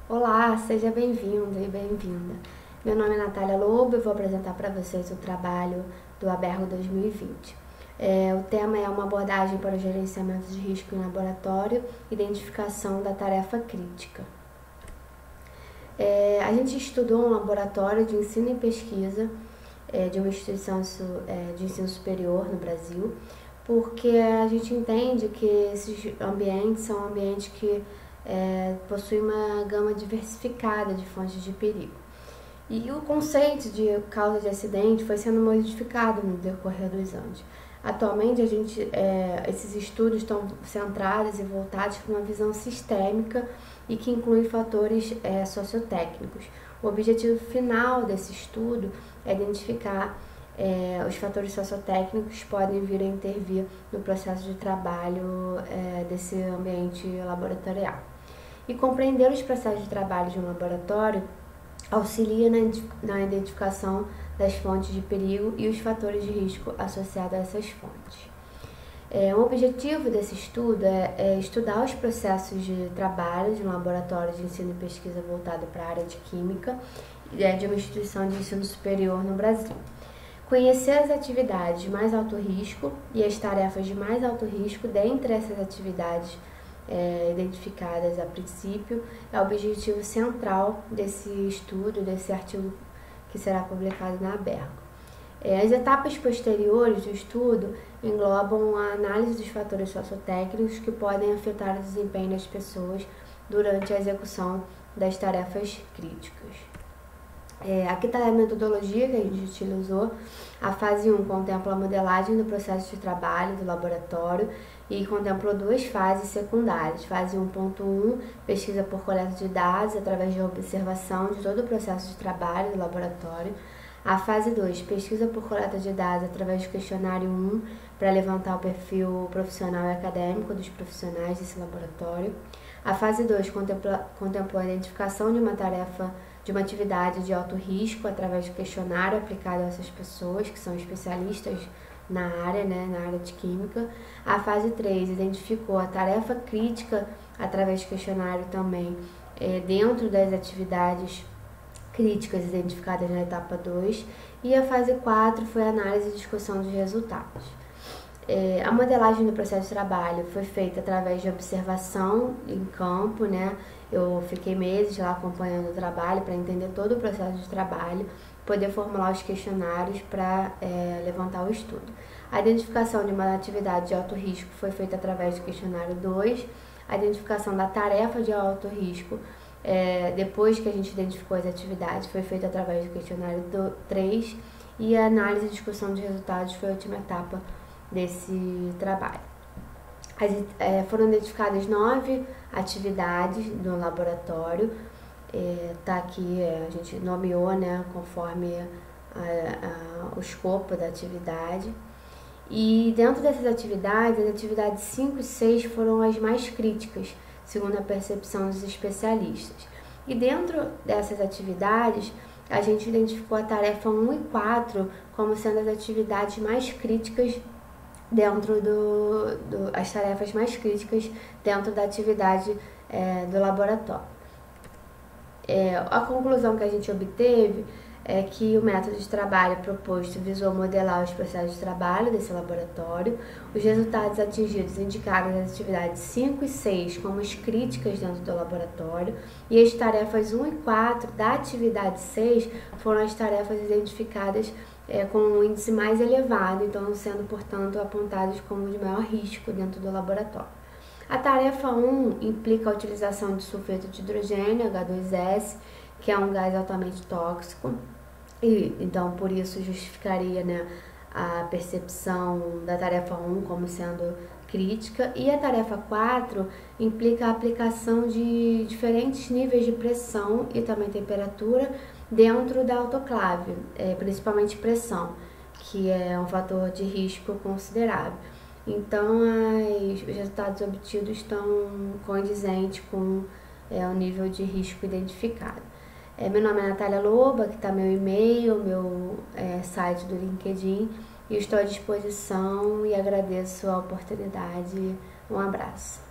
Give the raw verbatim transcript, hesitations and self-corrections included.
Olá, seja bem-vindo e bem-vinda. Meu nome é Natália Lobo e vou apresentar para vocês o trabalho do Abergo dois mil e vinte. É, o tema é uma abordagem para o gerenciamento de risco em laboratório, identificação da tarefa crítica. É, a gente estudou um laboratório de ensino e pesquisa é, de uma instituição é, de ensino superior no Brasil, porque a gente entende que esses ambientes são ambientes que é, possuem uma gama diversificada de fontes de perigo. E o conceito de causa de acidente foi sendo modificado no decorrer dos anos. Atualmente, a gente, é, esses estudos estão centrados e voltados para uma visão sistêmica e que inclui fatores é, sociotécnicos. O objetivo final desse estudo é identificar é, os fatores sociotécnicos que podem vir a intervir no processo de trabalho é, desse ambiente laboratorial. E compreender os processos de trabalho de um laboratório auxilia na identificação das fontes de perigo e os fatores de risco associados a essas fontes. É, o objetivo desse estudo é, é estudar os processos de trabalho de um laboratório de ensino e pesquisa voltado para a área de química é, de uma instituição de ensino superior no Brasil. Conhecer as atividades de mais alto risco e as tarefas de mais alto risco dentre essas atividades É, identificadas a princípio, é o objetivo central desse estudo, desse artigo que será publicado na Abergo. É, as etapas posteriores do estudo englobam a análise dos fatores sociotécnicos que podem afetar o desempenho das pessoas durante a execução das tarefas críticas. É, aqui está a metodologia que a gente utilizou. A fase um contempla a modelagem do processo de trabalho do laboratório e contemplou duas fases secundárias. Fase um ponto um, pesquisa por coleta de dados através de observação de todo o processo de trabalho do laboratório. A fase dois, pesquisa por coleta de dados através do questionário um, para levantar o perfil profissional e acadêmico dos profissionais desse laboratório. A fase dois contemplou a identificação de uma tarefa, de uma atividade de alto risco através do questionário aplicado a essas pessoas que são especialistas na área, né, na área de química. A fase três identificou a tarefa crítica através do questionário também é, dentro das atividades críticas identificadas na etapa dois. E a fase quatro foi a análise e discussão dos resultados. É, a modelagem do processo de trabalho foi feita através de observação em campo, né? Eu fiquei meses lá acompanhando o trabalho para entender todo o processo de trabalho, poder formular os questionários para é, levantar o estudo. A identificação de uma atividade de alto risco foi feita através do questionário dois, a identificação da tarefa de alto risco, é, depois que a gente identificou as atividades, foi feita através do questionário três, e a análise e discussão de resultados foi a última etapa desse trabalho. As, é, foram identificadas nove atividades no laboratório, é, tá aqui, é, a gente nomeou, né, conforme a, a, o escopo da atividade. E dentro dessas atividades, as atividades cinco e seis foram as mais críticas, segundo a percepção dos especialistas. E dentro dessas atividades, a gente identificou a tarefa um e quatro como sendo as atividades mais críticas dentro do, do as tarefas mais críticas dentro da atividade é, do laboratório. É, a conclusão que a gente obteve é que o método de trabalho proposto visou modelar os processos de trabalho desse laboratório. Os resultados atingidos indicaram as atividades cinco e seis como as críticas dentro do laboratório, e as tarefas um e quatro da atividade seis foram as tarefas identificadas é, com um índice mais elevado, então sendo, portanto, apontadas como de maior risco dentro do laboratório. A tarefa um implica a utilização de sulfeto de hidrogênio, H dois S, que é um gás altamente tóxico, e então por isso justificaria, né, a percepção da tarefa um como sendo crítica. E a tarefa quatro implica a aplicação de diferentes níveis de pressão e também temperatura dentro da autoclave, é, principalmente pressão, que é um fator de risco considerável. Então, as, os resultados obtidos estão condizentes com é, o nível de risco identificado. É, meu nome é Natália Lobo, aqui está meu e-mail, meu é, site do LinkedIn, e estou à disposição e agradeço a oportunidade. Um abraço.